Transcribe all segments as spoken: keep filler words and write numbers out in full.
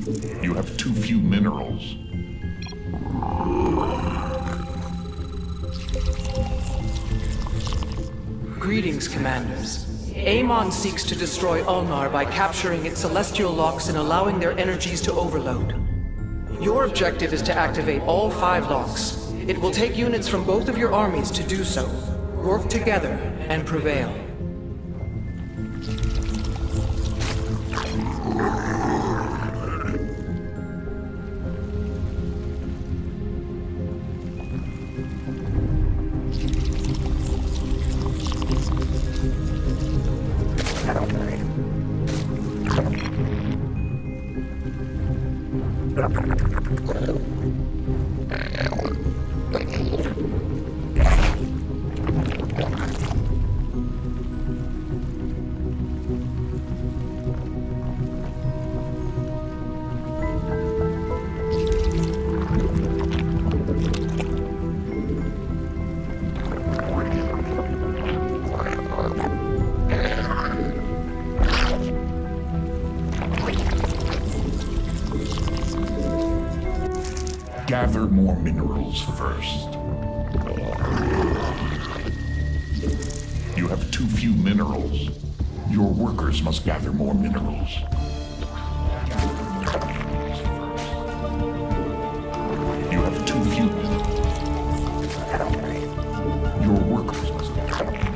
You have too few minerals. Greetings, Commanders. Amon seeks to destroy Ulnar by capturing its celestial locks and allowing their energies to overload. Your objective is to activate all five locks. It will take units from both of your armies to do so. Work together and prevail. Gather more minerals first. You have too few minerals. Your workers must gather more minerals. You have too few minerals. Your workers must gather more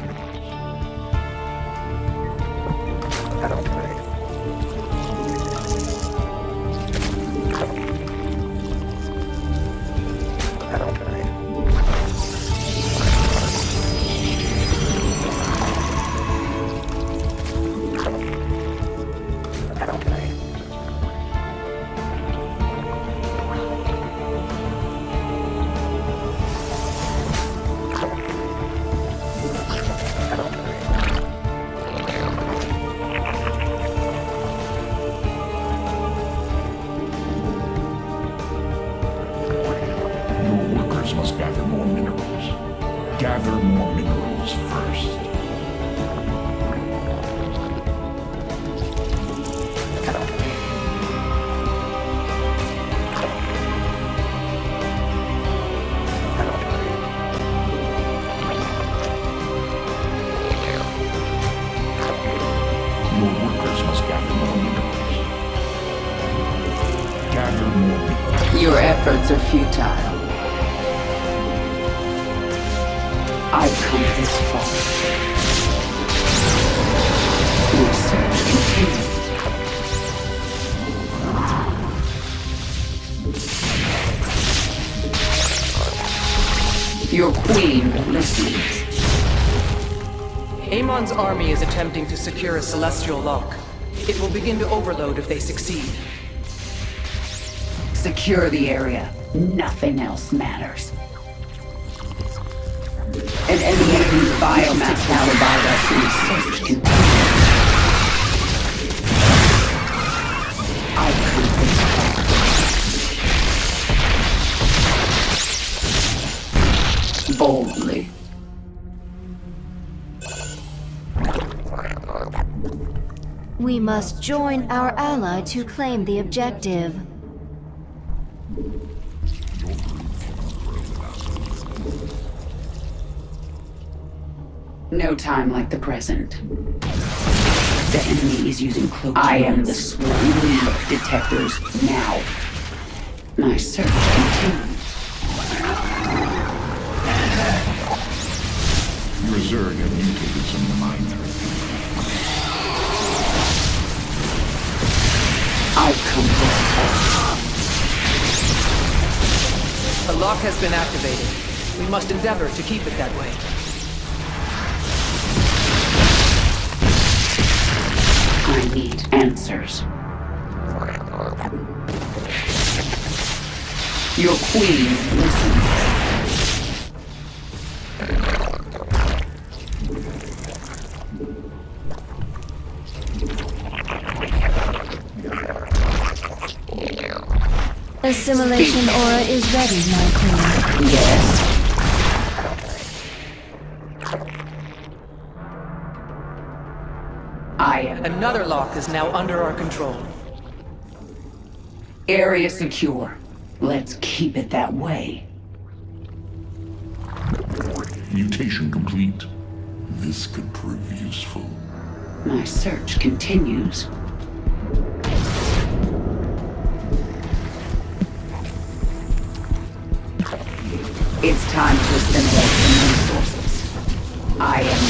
must gather more minerals. Gather more minerals first. Your workers must gather more minerals. Gather more minerals. Your efforts are futile. I've come this far. Your search continues. Your queen listens. Amon's army is attempting to secure a celestial lock. It will begin to overload if they succeed. Secure the area. Nothing else matters. And any enemy's biomass alibi us in search continues. I've come this far. Boldly. We must join our ally to claim the objective. No time like the present. The enemy is using cloaked I am the swarm of detectors now. My search continues. Your Zerg have mutated some of the miners. I've come this far. The lock has been activated. We must endeavor to keep it that way. I need answers. Your queen listens. Assimilation aura is ready, my queen. Yes. I am. Another lock is now under our control. Area secure. Let's keep it that way. Mutation complete. This could prove useful. My search continues. It's time to assimilate some resources. I am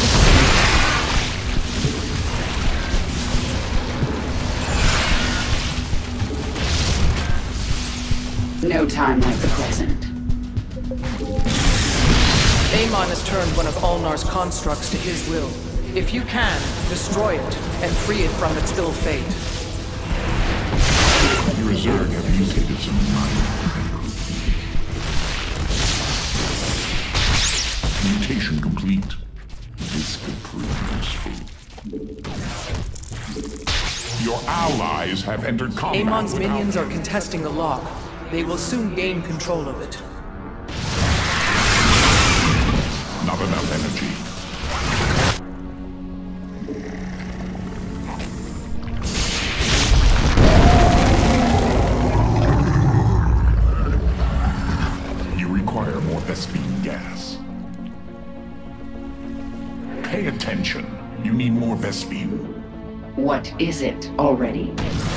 the No time like the present. Amon has turned one of Ulnar's constructs to his will. If you can, destroy it and free it from its ill fate. Your Zerg have mutated some minor. Mutation complete. This could prove useful. Your allies have entered combat. Amon's without minions you. are contesting the lock. They will soon gain control of it. Not enough energy. You require more Vespene gas. Pay attention. You need more Vespene. What is it already?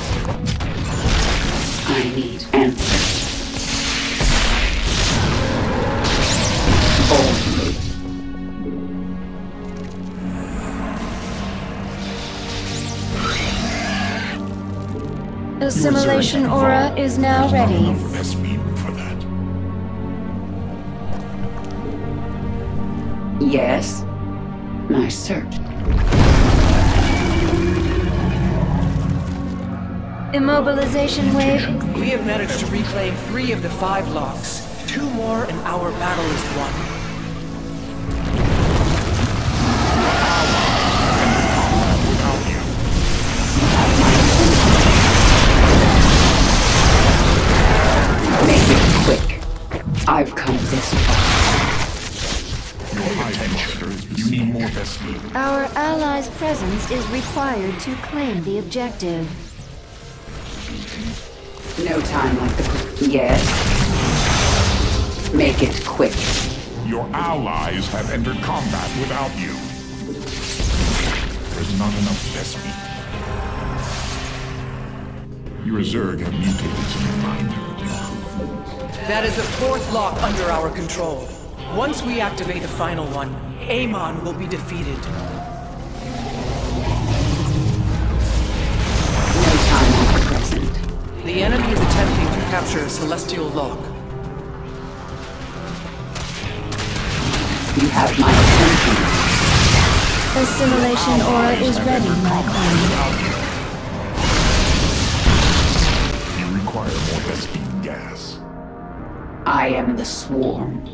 I need answers. Boldly. Assimilation aura is now There's not ready. enough Vespene for that. Yes. My search. Immobilization wave. We have managed to reclaim three of the five locks. Two more and our battle is won. Without you. Make it quick. I've come this far. Your attention. You need more Vespene. Our allies' presence is required to claim the objective. No time like the... Yes? Make it quick. Your allies have entered combat without you. There's not enough Vespene. Your Zerg have mutated some minor improvements. That is the fourth lock under our control. Once we activate the final one, Amon will be defeated. No time like the present. The enemy is attempting to capture a celestial lock. You have my attention. Assimilation aura is ready, my queen. You require more Vespene gas. I am the swarm.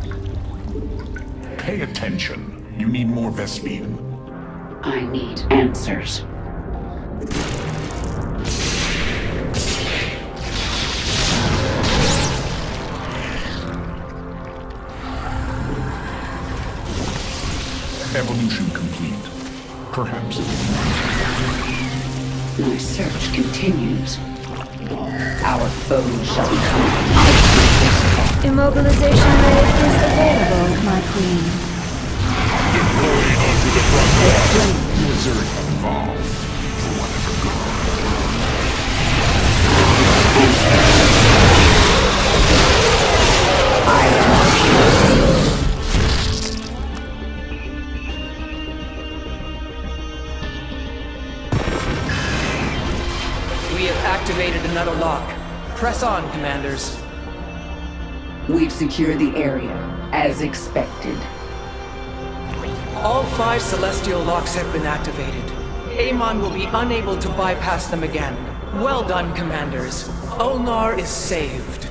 Pay attention. You need more Vespene. I need answers. Evolution complete. Perhaps it My search continues. Our foes shall become outcasts. Immobilization wave is available, my queen. Your Zerg have evolved. For whatever good. I am We have activated another lock. Press on, commanders. We've secured the area, as expected. All five celestial locks have been activated. Amon will be unable to bypass them again. Well done, commanders. Ulnar is saved.